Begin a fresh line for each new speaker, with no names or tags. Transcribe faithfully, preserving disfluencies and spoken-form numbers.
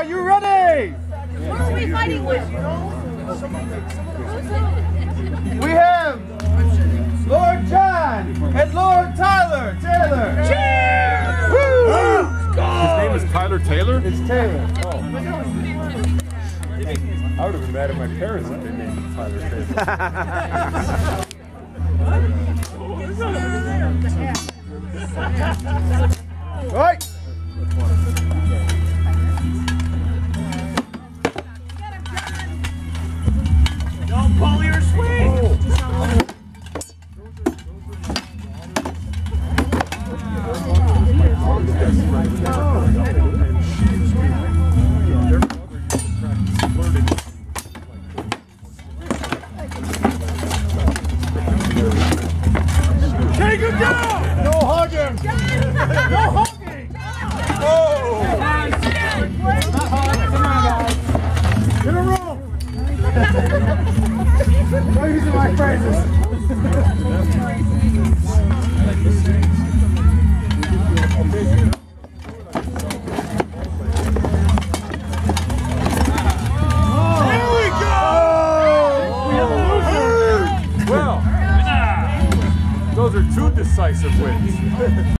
Are you ready?
Who are we fighting with?
We have Lord John and Lord Tyler Taylor.
Cheers!
Woo!
His name is Tyler Taylor?
It's Taylor. Oh.
I would have been mad at my parents if they named him Tyler Taylor.
Right.
Don't pull your swing!
Take him down! No hugging! No hugging! Oh! Come on, guys. In a room! No using my phrases. Here we go! We have a loser!
Well, those are two decisive wins.